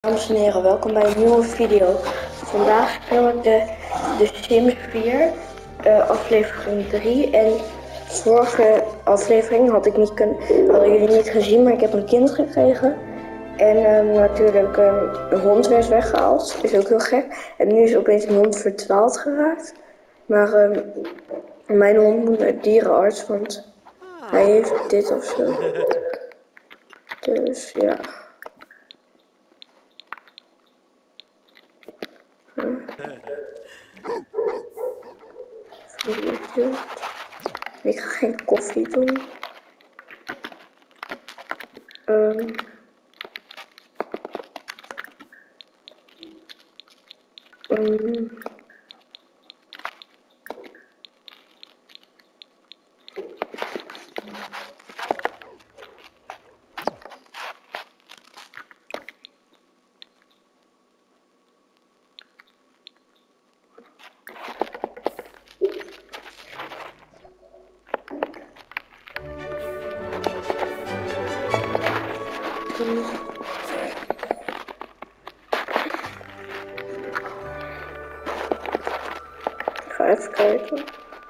Dames en heren, welkom bij een nieuwe video. Vandaag speel ik de Sims 4, aflevering 3. En vorige aflevering hadden jullie niet gezien, maar ik heb een kind gekregen. En natuurlijk een hond werd weggehaald, is ook heel gek. En nu is opeens een hond verdwaald geraakt. Maar mijn hond moet naar de dierenarts, want hij heeft dit of zo. Dus ja. Ik ga geen koffie doen. Ik ga even kijken.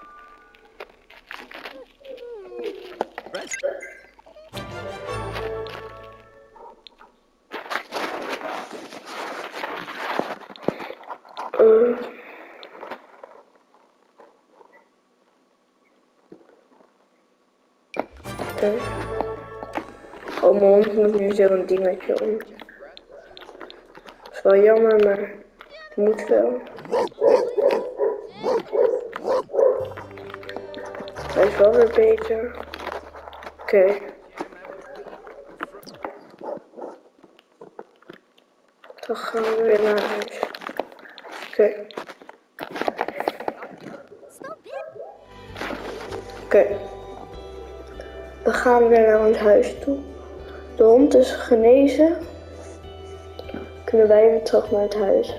Oh, mijn hond moet nu zo'n dingetje om. Dat is wel jammer, maar het moet wel. Hij is wel weer beter. Oké. Dan gaan we weer naar huis. Oké. We gaan weer naar ons huis toe. De hond is genezen. Kunnen wij weer terug naar het huis.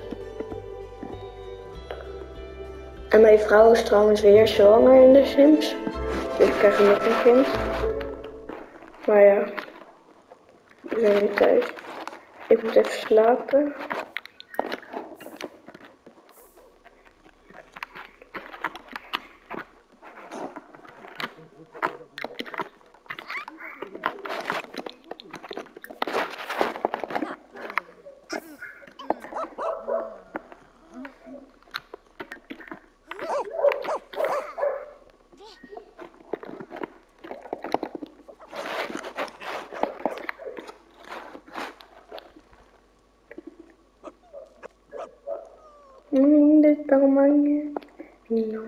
En mijn vrouw is trouwens weer zwanger in de Sims. Dus ik krijg nog een kind. Maar ja, we zijn nu thuis. Ik moet even slapen. Dit tamaño. No.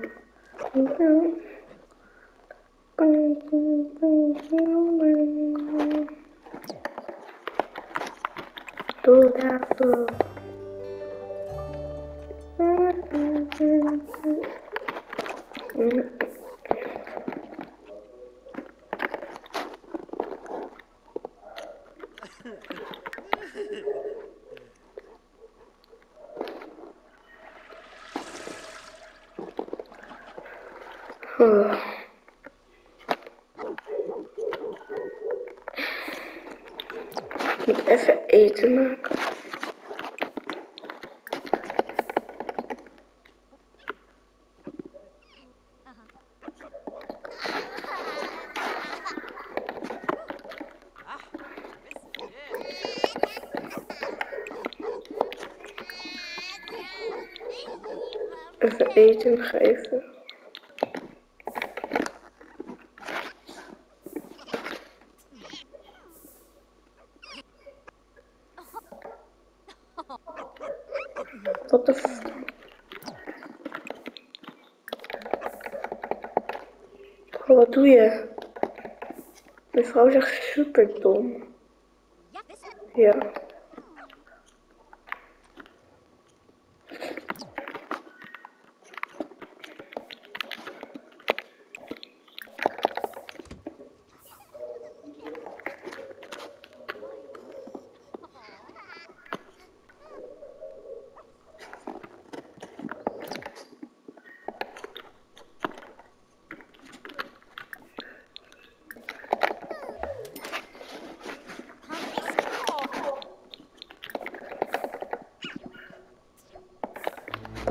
Ik moet even eten maken. Even eten geven. Wat de f... Oh, wat doe je? Mijn vrouw is echt super dom. Ja.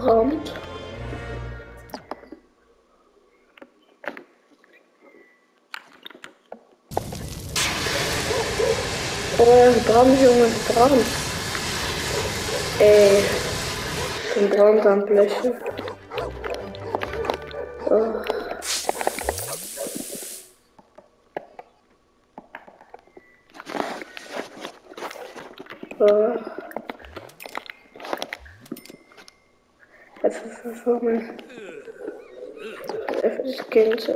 brand. Oh, brand jongens, brand. Een brand aan blussen. Oh. Oh. Even vervangen. Even het kind.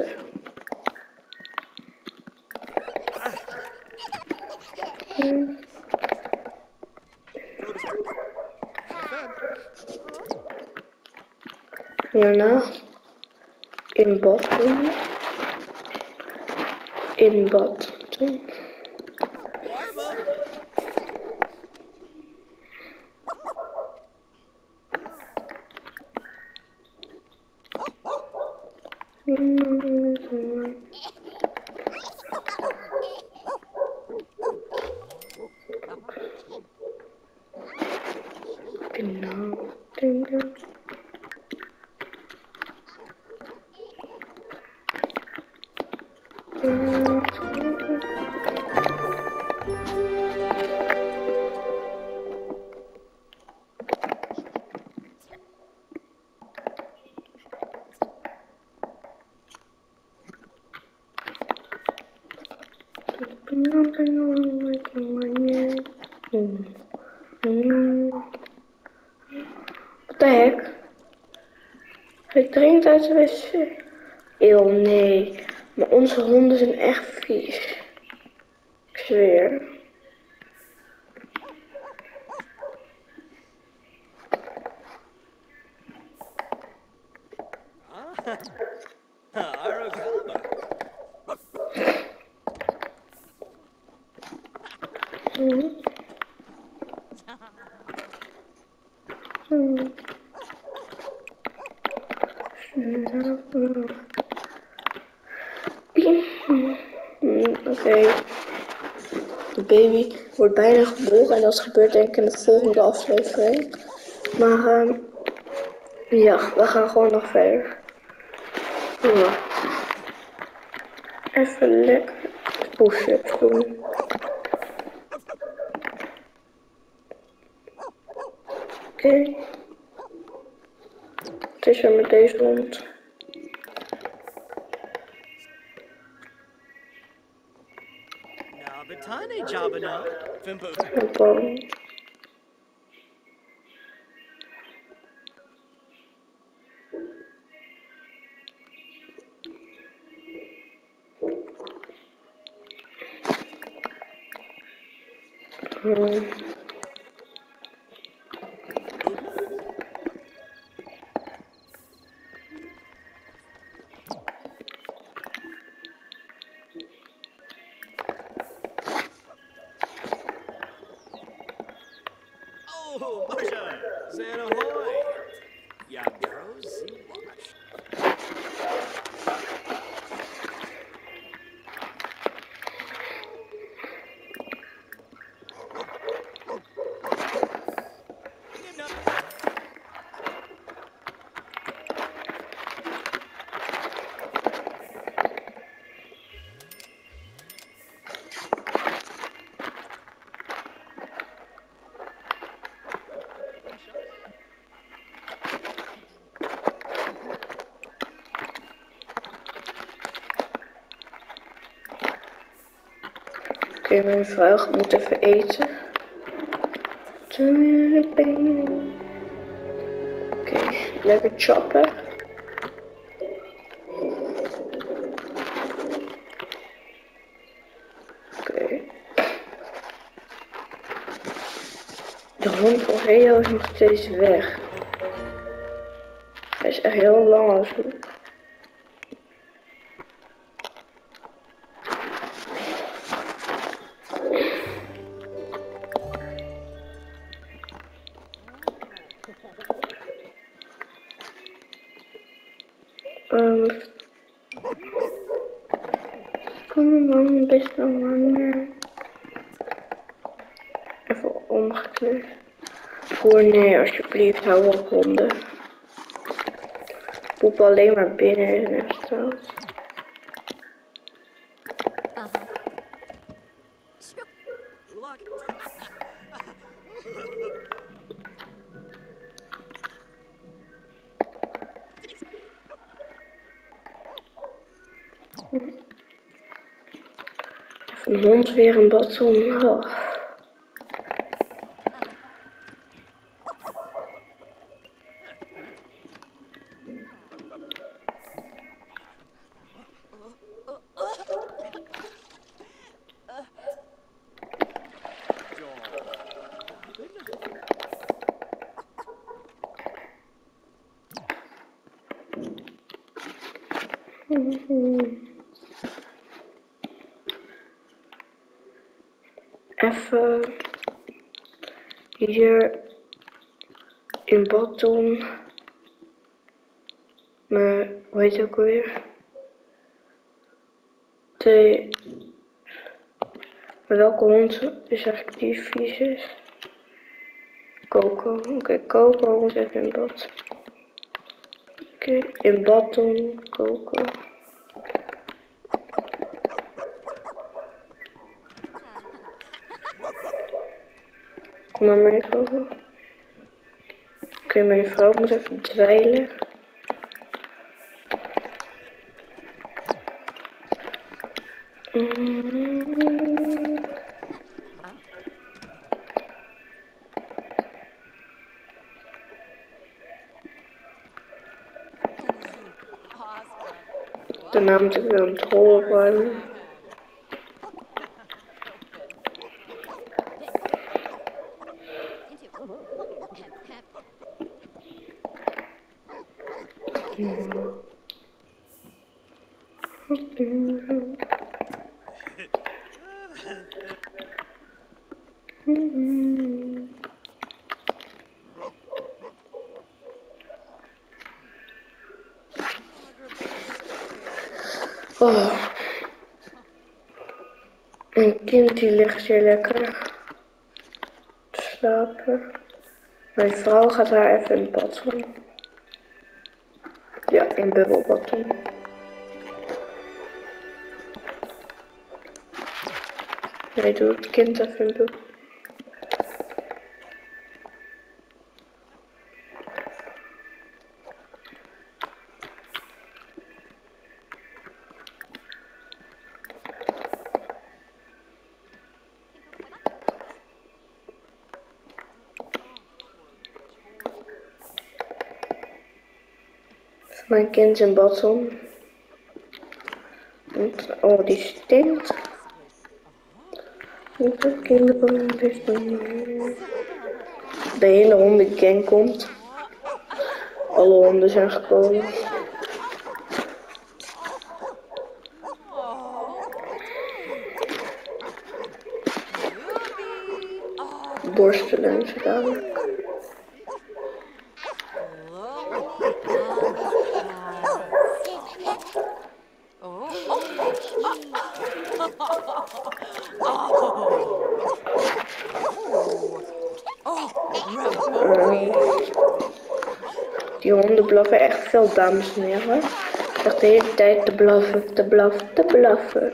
Hierna in bad doen. In bad doen. Genau. Wat de hek? Hij drinkt uit de wc. Eeuw, nee. Maar onze honden zijn echt vies. Ik zweer. Oké. De baby wordt bijna geboren en dat gebeurt denk ik in de volgende aflevering. Maar ja, we gaan gewoon nog verder. Ja. Even lekker push-ups doen. Oké. Het is er met deze hond. Een boom. Oké, mijn vrouw moet even eten. Oké, lekker choppen. Oké. De hond van Leo is nog steeds weg. Hij is echt heel lang al zo. Kom man, best wel lang. Even omgekleurd. Voor nee, alsjeblieft, hou op honden. poep alleen maar binnen in een restaurant. Een hond weer een baton. Oh. Even hier in bad doen. Maar hoe heet het ook alweer? Welke hond is eigenlijk die vies is? Coco. Oké, Coco moet even in bad. Oké, in bad doen, Coco. Kom maar mee, Coco. Oké, mijn vrouw moet even dweilen. Daarna moet ik weer een trol opruimen. Oh. Een kind die ligt hier lekker te slapen. Mijn vrouw gaat haar even in bad doen. Ja, in bubbelbad doen. Nee, doe het kind even in bubbel. Mijn kind in bad doen. Oh, die stinkt. De hele hondengang komt. Alle honden zijn gekomen. Borstelen ze dadelijk. Die honden blaffen echt veel, dames en heren. Echt de hele tijd te blaffen, te blaffen, te blaffen.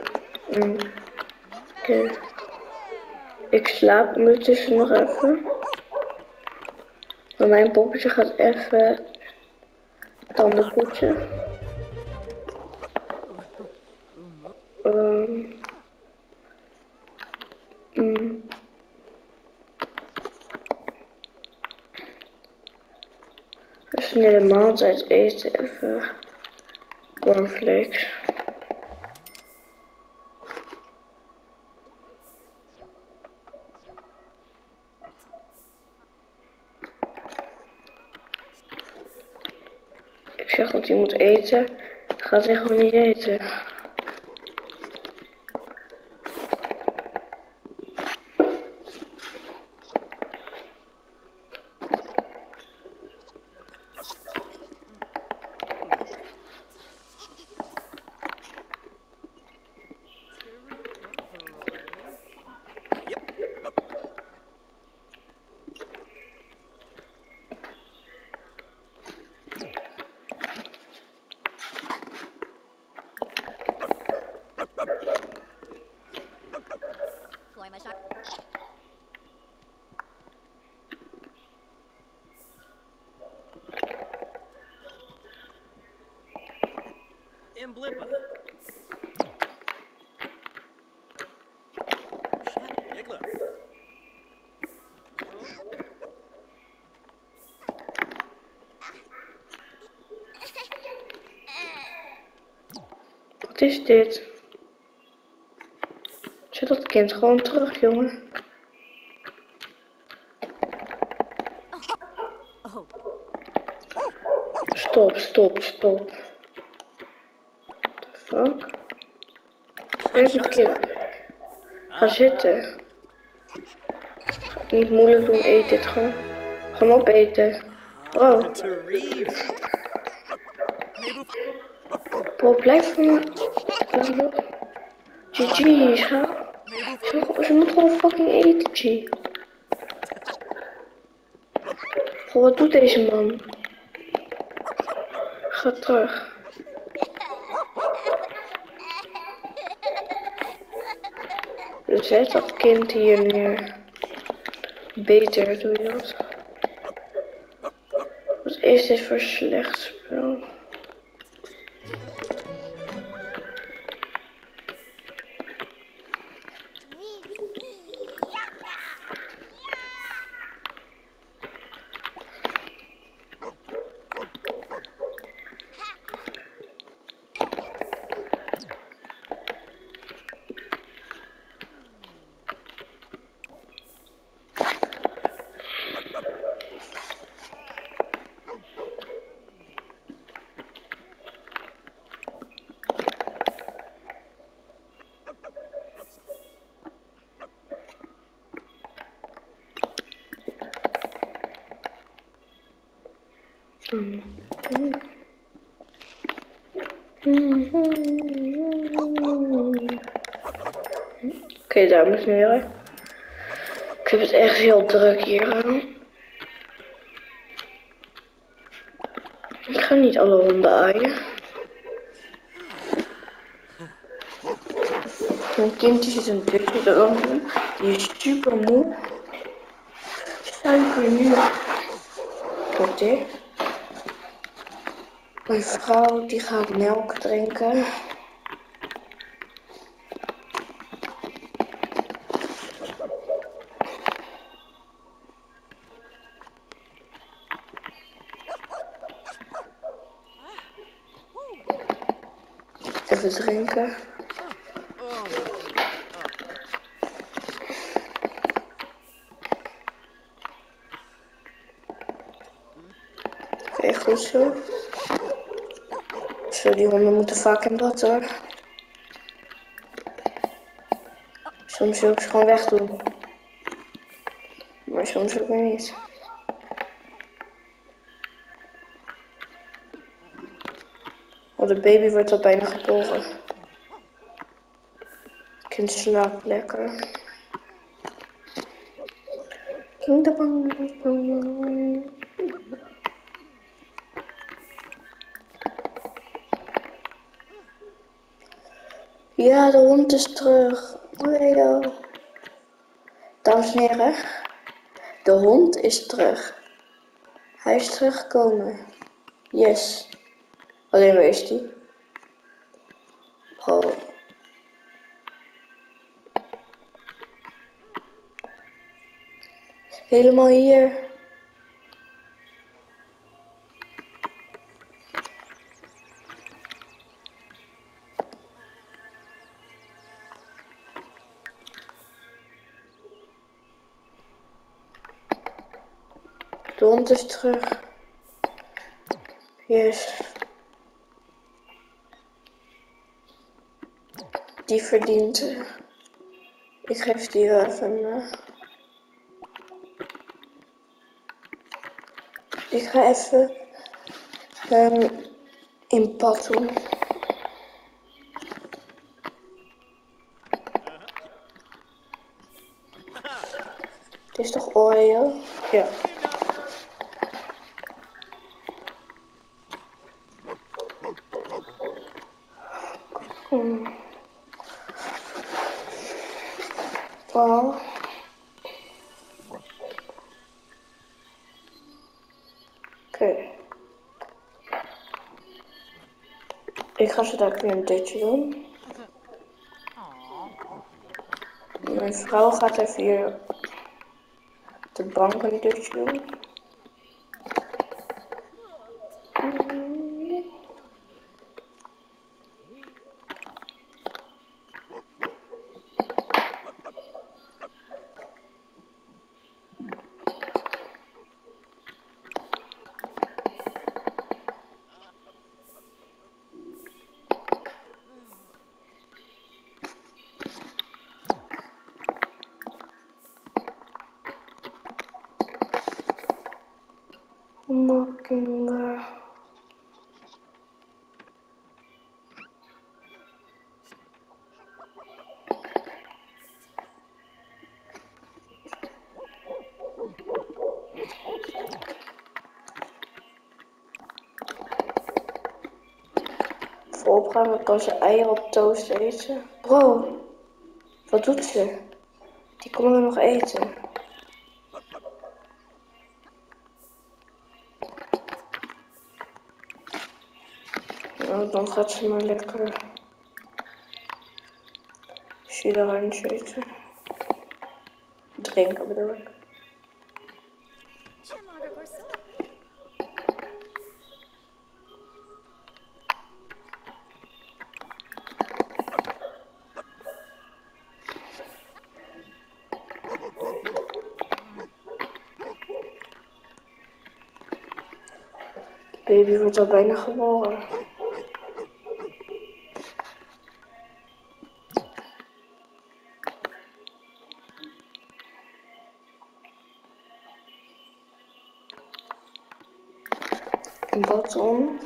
Oké. Ik slaap ondertussen nog even. Maar mijn poppetje gaat even tanden poetsen. Een snelle maaltijd eten, even cornflakes. Ik zeg dat hij moet eten, gaat hij gewoon niet eten. Imblippa. Igla. Wat is dit? Zet dat kind gewoon terug, jongen. Stop, stop, stop. What the fuck? Blijf het kind. Ga zitten. Niet moeilijk doen, eet dit gewoon. Ga maar opeten. Oh. Bro, blijf van me. GG, ga. Ze moet gewoon fucking eten, G. Bro, wat doet deze man? Ga terug. Zet dat kind hier neer. Beter doe je dat. Wat is dit voor slecht spel? Oké, dames en heren. Ik heb het echt heel druk hier. Ik ga niet alle honden aaien. Mijn kindje zit een dutje te doen. Die is super moe. Suiker nu. Tot dit. Mijn vrouw die gaat melk drinken. Even drinken. Oké, goed zo. Zo, die honden moeten vaak in bad hoor. Soms wil ik ze gewoon wegdoen. Maar soms ook weer niet. Oh, de baby wordt al bijna geboren. Het kind slaapt lekker. Ja, de hond is terug. Hallo. Dames en heren, de hond is terug. Hij is teruggekomen. Yes. Alleen waar is die? Oh. Helemaal hier. De hond is terug. Yes. Die verdient. Ik geef die wel even. Ik ga even in pad doen. Het is toch Oreo? Ja. Wow. Oké. Ik ga zo dadelijk weer een dutje doen. Mijn vrouw gaat even hier de bank een dutje doen. Mockingbird. Opruimen kan ze eieren op toast eten. Bro, wat doet ze? Die komen we nog eten. Nou, dan gaat ze maar lekker jus d'orange eten. Drinken bedoel ik. Baby wordt al bijna geboren. Een baton.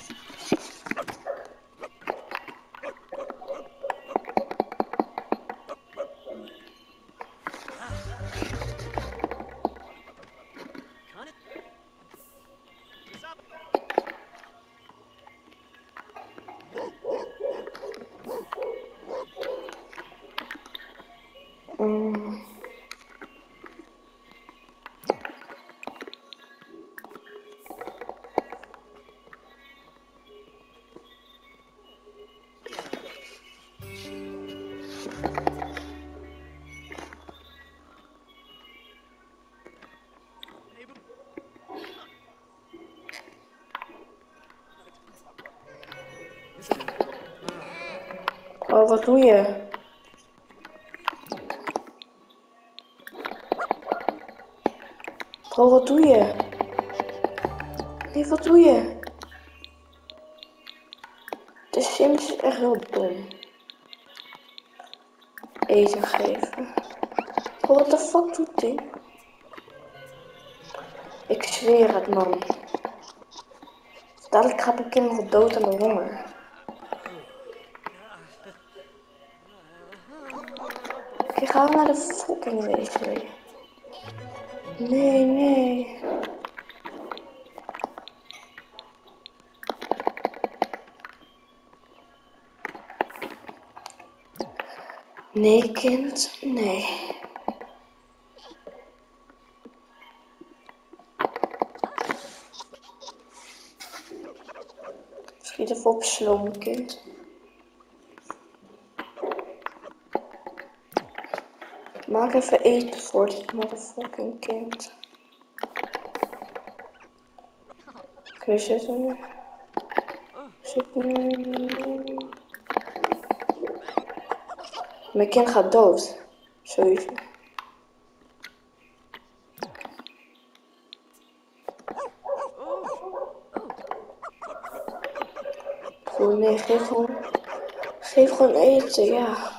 Oh, wat doe je? Bro, wat doe je? Nee, wat doe je? De Sims is echt heel dom. Eten geven. Bro, wat de fuck doet hij? Ik zweer het, man. Dadelijk gaat mijn kind nog dood aan de honger. Oké, gaan we naar de fucking wc. Nee, nee. Nee, kind, nee. Schiet even op, sloom, kind. Maak even eten voor dit motherfucking kind. Oké, zit er nu. Zit nu. Mijn kind gaat dood. Sowieso. Goed, nee, geef gewoon eten, ja.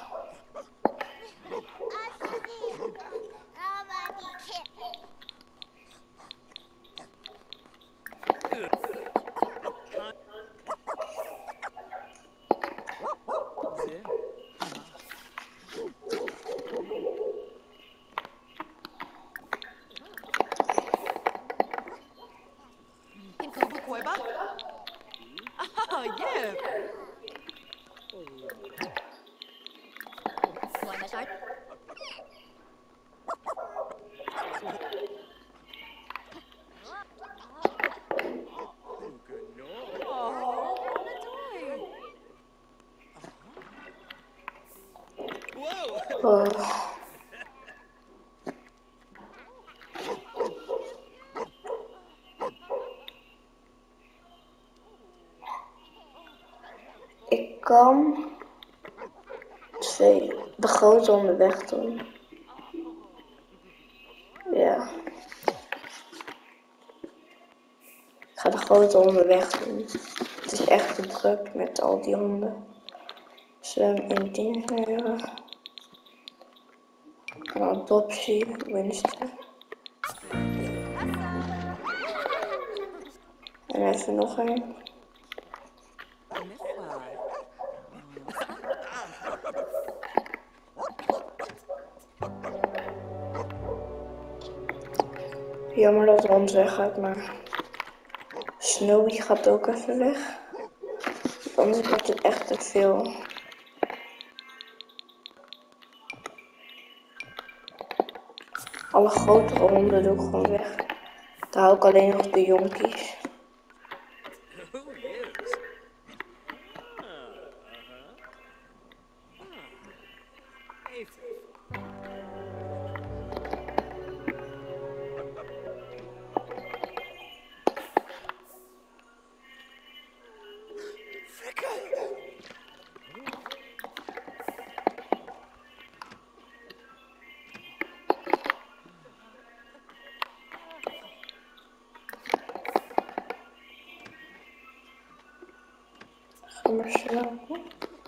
Oh. Ik kan de grote onderweg doen. Ja. Ik ga de grote onderweg doen. Het is echt te druk met al die honden. Zwem in dingen. En adoptie, Winston. En even nog een. Jammer dat de hond weggaat, maar Snowy gaat ook even weg. Anders wordt het echt te veel. Alle grotere honden doe ik gewoon weg. Daar hou ik alleen nog de jonkies. Ga maar slapen.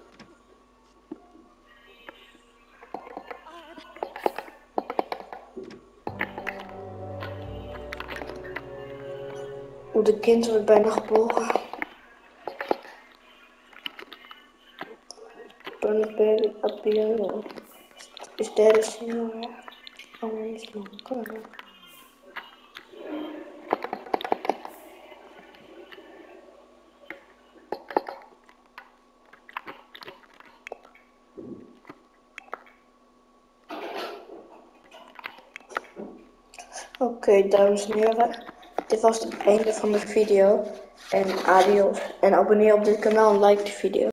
De kind wordt bijna geboren. When the baby appears, is there a singer? Always longer. Oké, dames en heren. Dit was het einde van de video. En adios. En abonneer op dit kanaal en like de video.